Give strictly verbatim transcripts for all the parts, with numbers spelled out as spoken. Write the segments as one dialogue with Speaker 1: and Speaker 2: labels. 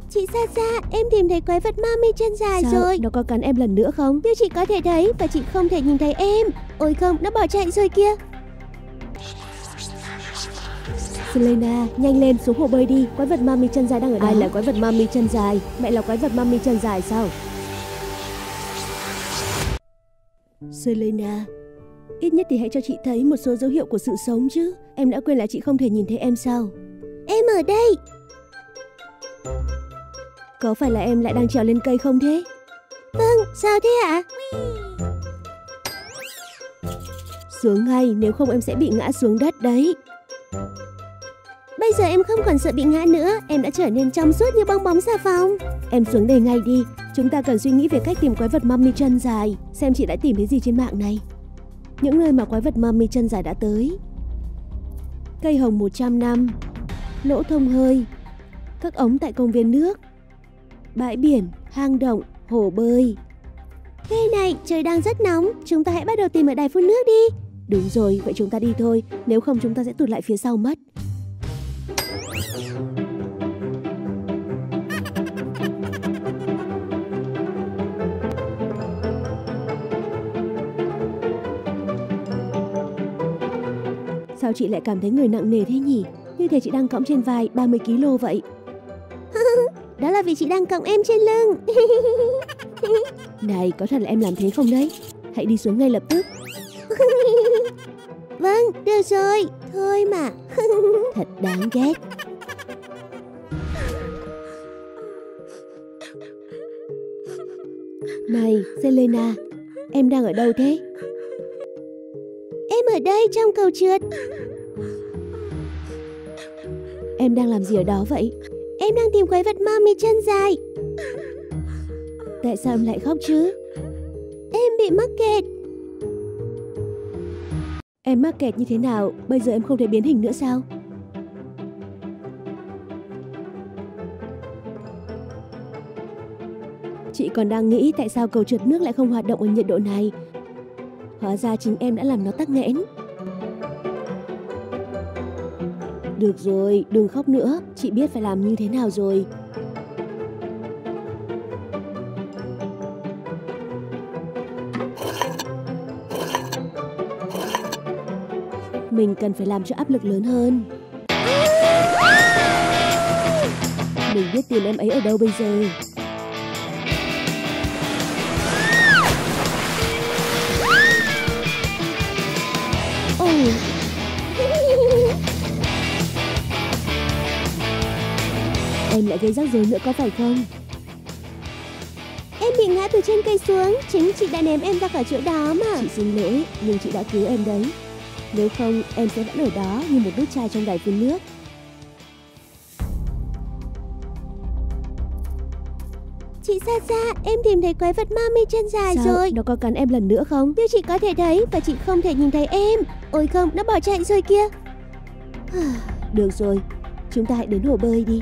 Speaker 1: Chị Sa Sa, em tìm thấy quái vật ma mi chân dài
Speaker 2: Sao?
Speaker 1: rồi.
Speaker 2: Nó có cắn em lần nữa không?
Speaker 1: Nhưng chị có thể thấy và chị không thể nhìn thấy em. Ôi không, nó bỏ chạy rồi kia.
Speaker 2: Selena, nhanh lên xuống hồ bơi đi. Quái vật ma mi chân dài đang ở đây.
Speaker 1: À?
Speaker 2: Là quái vật ma mi chân dài. Mẹ là quái vật ma mi chân dài sao? Selena, ít nhất thì hãy cho chị thấy một số dấu hiệu của sự sống chứ. Em đã quên là chị không thể nhìn thấy em sao?
Speaker 1: Em ở đây.
Speaker 2: Có phải là em lại đang trèo lên cây không thế?
Speaker 1: Vâng, sao thế ạ?
Speaker 2: Xuống ngay, nếu không em sẽ bị ngã xuống đất đấy.
Speaker 1: Bây giờ em không còn sợ bị ngã nữa. Em đã trở nên trong suốt như bong bóng xà phòng.
Speaker 2: Em xuống đây ngay đi. Chúng ta cần suy nghĩ về cách tìm quái vật mummy chân dài. Xem chị đã tìm thấy gì trên mạng này. Những nơi mà quái vật mummy chân dài đã tới: cây hồng một trăm năm, lỗ thông hơi, các ống tại công viên nước, bãi biển, hang động, hồ bơi.
Speaker 1: Hey này, trời đang rất nóng. Chúng ta hãy bắt đầu tìm ở đài phun nước đi.
Speaker 2: Đúng rồi, vậy chúng ta đi thôi. Nếu không chúng ta sẽ tụt lại phía sau mất. Sao chị lại cảm thấy người nặng nề thế nhỉ? Như thể chị đang cõng trên vai ba mươi ki lô vậy.
Speaker 1: Đó là vì chị đang cõng em trên lưng.
Speaker 2: Này, có thật là em làm thế không đấy? Hãy đi xuống ngay lập tức.
Speaker 1: Vâng, được rồi. Thôi mà.
Speaker 2: Thật đáng ghét. Này, Selena, em đang ở đâu thế?
Speaker 1: Em ở đây trong cầu trượt.
Speaker 2: Em đang làm gì ở đó vậy?
Speaker 1: Em đang tìm quái vật ma mi chân dài.
Speaker 2: Tại sao em lại khóc chứ?
Speaker 1: Em bị mắc kẹt.
Speaker 2: Em mắc kẹt như thế nào? Bây giờ em không thể biến hình nữa sao? Chị còn đang nghĩ tại sao cầu trượt nước lại không hoạt động ở nhiệt độ này. Hóa ra chính em đã làm nó tắc nghẽn. Được rồi, đừng khóc nữa. Chị biết phải làm như thế nào rồi. Mình cần phải làm cho áp lực lớn hơn. Mình biết tìm em ấy ở đâu bây giờ. Ồ. Em lại gây rắc rối nữa có phải không?
Speaker 1: Em bị ngã từ trên cây xuống. Chính chị đã ném em ra khỏi chỗ đó mà.
Speaker 2: Chị xin lỗi, nhưng chị đã cứu em đấy. Nếu không, em sẽ vẫn ở đó như một nút chai trong đài phun nước.
Speaker 1: Chị Sa Sa, em tìm thấy quái vật ma mi chân dài
Speaker 2: Sao?
Speaker 1: rồi.
Speaker 2: Nó có cắn em lần nữa không?
Speaker 1: Nhưng chị có thể thấy và chị không thể nhìn thấy em. Ôi không, nó bỏ chạy rồi kia.
Speaker 2: Được rồi, chúng ta hãy đến hồ bơi đi.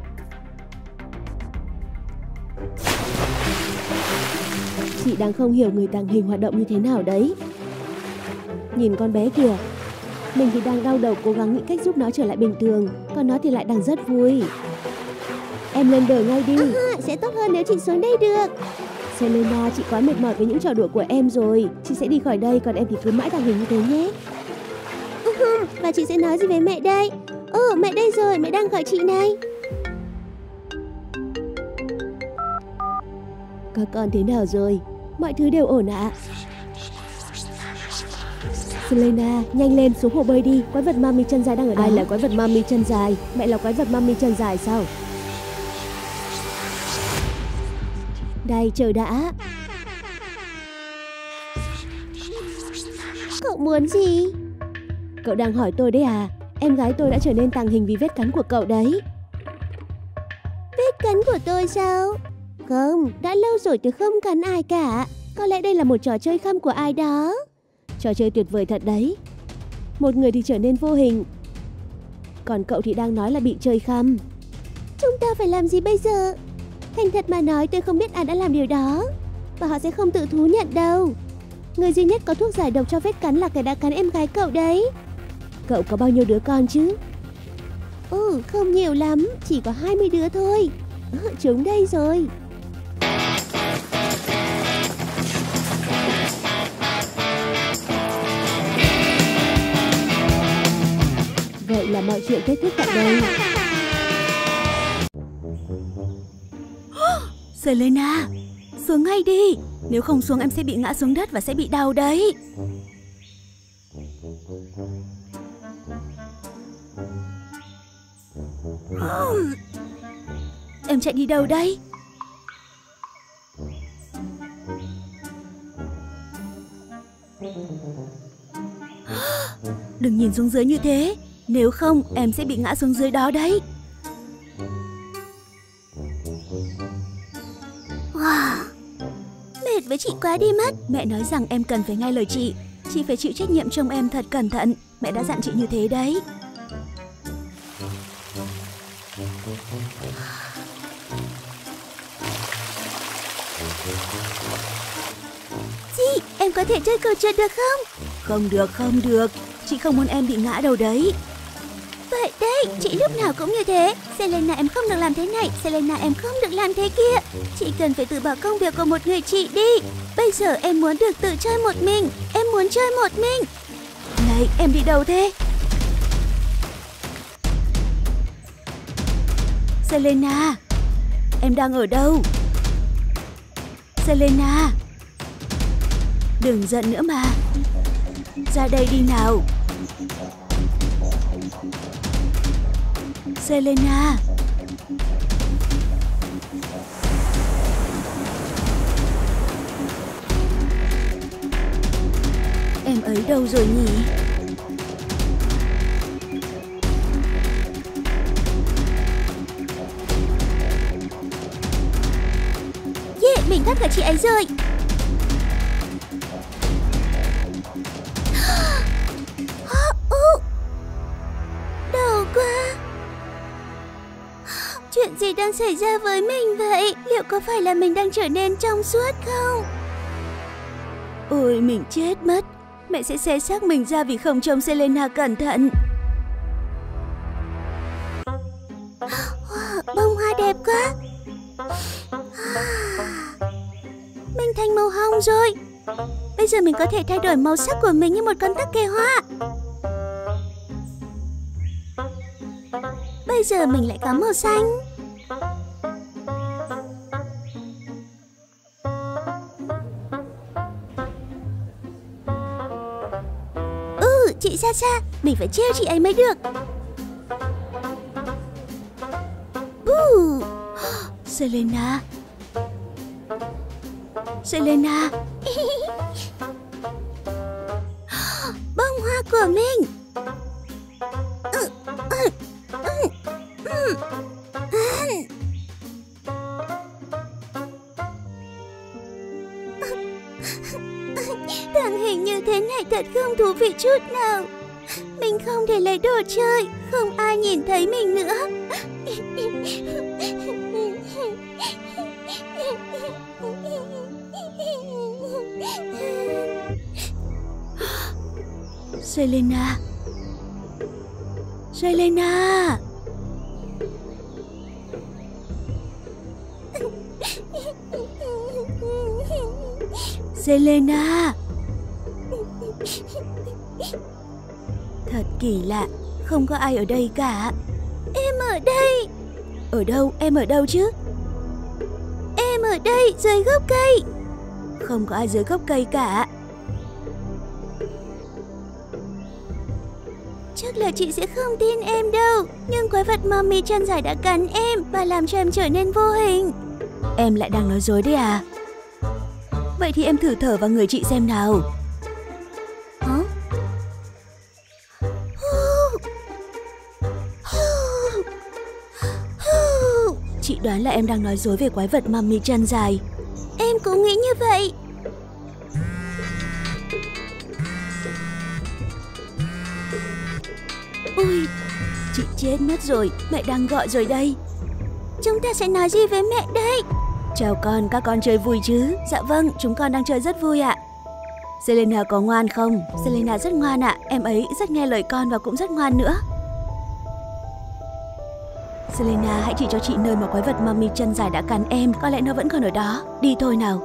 Speaker 2: Chị đang không hiểu người tàng hình hoạt động như thế nào đấy. Nhìn con bé kìa. Mình thì đang đau đầu cố gắng nghĩ cách giúp nó trở lại bình thường. Còn nó thì lại đang rất vui. Em lên bờ ngay đi.
Speaker 1: À, sẽ tốt hơn nếu chị xuống đây được.
Speaker 2: Selena, chị quá mệt mỏi với những trò đùa của em rồi. Chị sẽ đi khỏi đây, còn em thì cứ mãi tàng hình như thế nhé.
Speaker 1: Uh-huh. Và chị sẽ nói gì với mẹ đây? Ồ, oh, mẹ đây rồi, mẹ đang gọi chị này.
Speaker 2: Các con thế nào rồi? Mọi thứ đều ổn ạ. Selena, nhanh lên xuống hồ bơi đi. Quái vật ma mi chân dài đang ở đây. À? Là quái vật ma mi chân dài. Mẹ là quái vật ma mi chân dài sao? Đây, chờ đã.
Speaker 1: Cậu muốn gì?
Speaker 2: Cậu đang hỏi tôi đấy à? Em gái tôi đã trở nên tàng hình vì vết cắn của cậu đấy.
Speaker 1: Vết cắn của tôi sao? Không, đã lâu rồi tôi không cắn ai cả. Có lẽ đây là một trò chơi khăm của ai đó.
Speaker 2: Trò chơi tuyệt vời thật đấy. Một người thì trở nên vô hình, còn cậu thì đang nói là bị chơi khăm.
Speaker 1: Chúng ta phải làm gì bây giờ? Thành thật mà nói, tôi không biết ai đã làm điều đó. Và họ sẽ không tự thú nhận đâu. Người duy nhất có thuốc giải độc cho vết cắn là kẻ đã cắn em gái cậu đấy.
Speaker 2: Cậu có bao nhiêu đứa con chứ?
Speaker 1: Ừ, không nhiều lắm, chỉ có hai mươi đứa thôi. Chúng đây rồi.
Speaker 2: Vậy là mọi chuyện kết thúc tại đây.
Speaker 3: Selena, xuống ngay đi. Nếu không xuống em sẽ bị ngã xuống đất và sẽ bị đau đấy. Em chạy đi đâu đấy? Đừng nhìn xuống dưới như thế. Nếu không em sẽ bị ngã xuống dưới đó đấy. Wow, mệt với chị quá đi mất. Mẹ nói rằng em cần phải nghe lời chị. Chị phải chịu trách nhiệm trông em thật cẩn thận. Mẹ đã dặn chị như thế đấy. Chị, em có thể chơi cầu trượt được không? Không được, không được. Chị không muốn em bị ngã đâu đấy. Vậy đấy, chị lúc nào cũng như thế. Selena, em không được làm thế này. Selena, em không được làm thế kia. Chị cần phải từ bỏ công việc của một người chị đi. Bây giờ em muốn được tự chơi một mình. Em muốn chơi một mình. Này, em đi đâu thế? Selena, em đang ở đâu? Selena, đừng giận nữa mà. Ra đây đi nào. Selena. Em ấy đâu rồi nhỉ? Yeah, mình bắt gặp chị ấy rồi. Đau quá. Chuyện gì đang xảy ra với mình vậy? Liệu có phải là mình đang trở nên trong suốt không? Ôi, mình chết mất. Mẹ sẽ xé xác mình ra vì không trông Selena cẩn thận. Wow, bông hoa đẹp quá. Mình thành màu hồng rồi. Bây giờ mình có thể thay đổi màu sắc của mình như một con tắc kè hoa. Bây giờ mình lại có màu xanh. Ừ, chị Sa Sa, mình phải trêu chị ấy mới được. Uh, Selena. Selena. Bông hoa của mình. Ừ, ừ, ừ, ừ. Tàng hình như thế này thật không thú vị chút nào. Mình không thể lấy đồ chơi. Không ai nhìn thấy mình nữa. Selena. Selena. Selena. Thật kỳ lạ, không có ai ở đây cả. Em ở đây. Ở đâu? Em ở đâu chứ? Em ở đây, dưới gốc cây. Không có ai dưới gốc cây cả. Chắc là chị sẽ không tin em đâu. Nhưng quái vật Mommy chân dài đã cắn em và làm cho em trở nên vô hình. Em lại đang nói dối đấy à? Vậy thì em thử thở vào người chị xem nào. Hả? Chị đoán là em đang nói dối về quái vật Mommy chân dài. Em cũng nghĩ như vậy. Ôi, chị chết mất rồi, mẹ đang gọi rồi đây. Chúng ta sẽ nói gì với mẹ đây? Chào con, các con chơi vui chứ? Dạ vâng, chúng con đang chơi rất vui ạ. Selena có ngoan không? Selena rất ngoan ạ, em ấy rất nghe lời con và cũng rất ngoan nữa. Selena, hãy chỉ cho chị nơi mà quái vật mummy chân dài đã cắn em. Có lẽ nó vẫn còn ở đó. Đi thôi nào.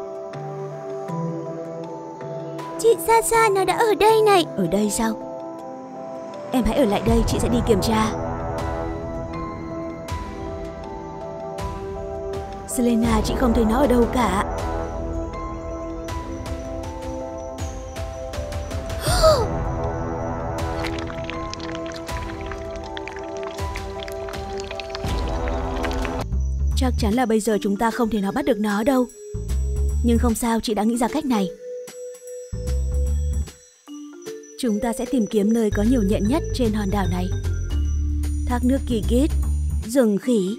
Speaker 1: Chị, xa xa nó đã ở đây này.
Speaker 3: Ở đây sao? Em hãy ở lại đây, chị sẽ đi kiểm tra. Selena, chị không thấy nó ở đâu cả. Chắc chắn là bây giờ chúng ta không thể nào bắt được nó đâu. Nhưng không sao, chị đã nghĩ ra cách này. Chúng ta sẽ tìm kiếm nơi có nhiều nhện nhất trên hòn đảo này. Thác nước kỳ kít, rừng khỉ.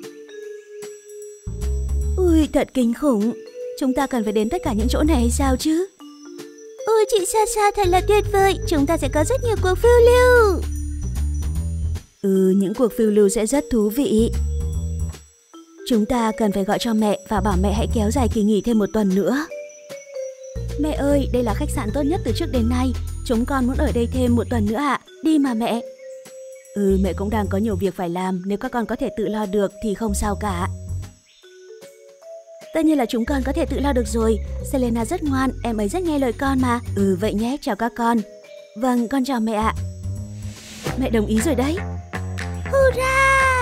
Speaker 3: Ui, thật kinh khủng. Chúng ta cần phải đến tất cả những chỗ này hay sao chứ?
Speaker 1: Ôi, chị xa xa thật là tuyệt vời. Chúng ta sẽ có rất nhiều cuộc phiêu lưu.
Speaker 3: Ừ, những cuộc phiêu lưu sẽ rất thú vị. Chúng ta cần phải gọi cho mẹ và bảo mẹ hãy kéo dài kỳ nghỉ thêm một tuần nữa. Mẹ ơi, đây là khách sạn tốt nhất từ trước đến nay. Chúng con muốn ở đây thêm một tuần nữa ạ. Đi mà mẹ. Ừ, mẹ cũng đang có nhiều việc phải làm. Nếu các con có thể tự lo được thì không sao cả. Tất nhiên là chúng con có thể tự lo được rồi. Selena rất ngoan, em ấy rất nghe lời con mà. Ừ, vậy nhé, chào các con. Vâng, con chào mẹ ạ. Mẹ đồng ý rồi đấy.
Speaker 1: Hurra!